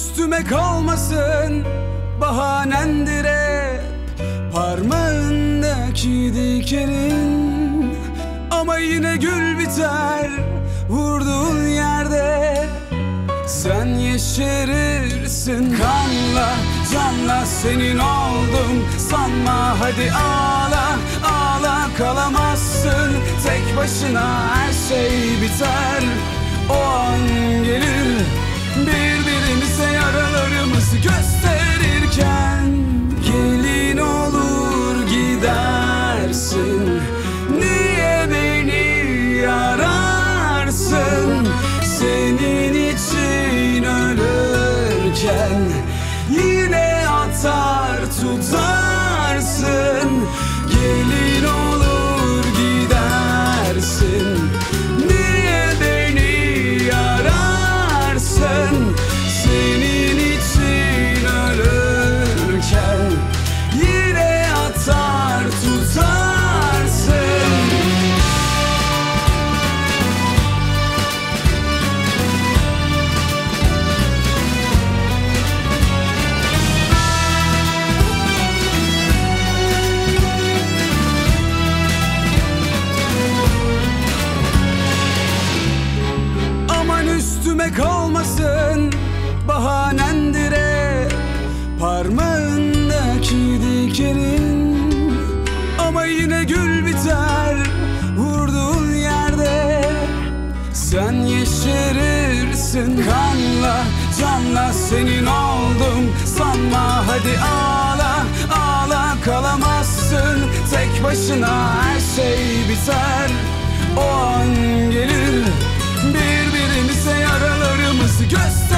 üstüme kalmasın bahanendir hep parmağındaki dikenin. Ama yine gül biter vurduğun yerde, sen yeşerirsin kanla canla. Senin oldum sanma, hadi ağla ağla, kalamazsın tek başına. Her şey biter, o an gelir birbirimize yaralarımızı gösterirken. Gelin olur gidersin, niye beni yararsın? Senin için ölürken yine atar tutarsın. Gelin olur gidersin, niye beni yararsın? Senin için ölürken yine atar tutarsın. Üstüme kalmasın bahanendir hep parmağındaki dikenin. Ama yine gül biter vurduğun yerde, sen yeşerirsin kanla canla. Senin oldum sanma, hadi ağla ağla, kalamazsın tek başına. Her şey biter, o an gelir birbirimize yaralarımızı göster.